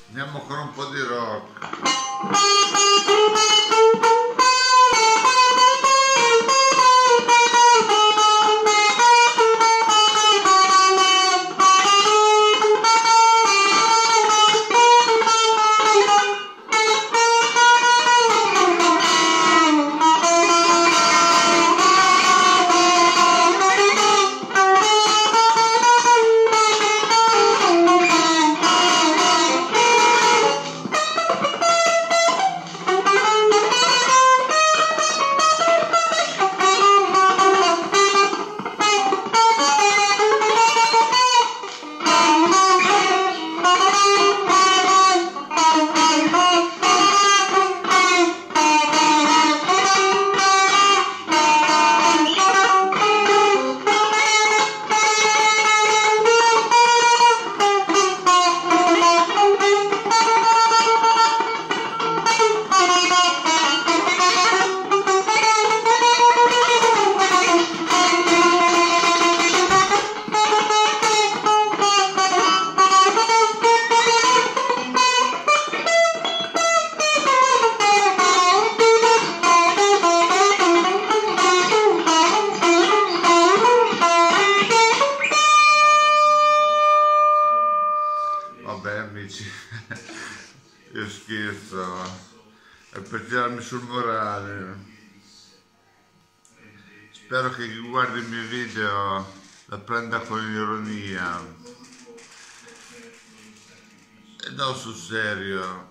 Andiamo con un po' di rock. Vabbè amici, io scherzo, è per tirarmi sul morale. Spero che chi guardi i miei video la prenda con ironia. E no, sul serio.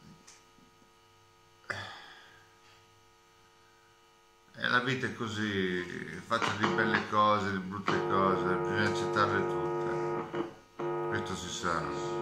E la vita è così, fatta di belle cose, di brutte cose, bisogna accettarle tutte. Questo si sa.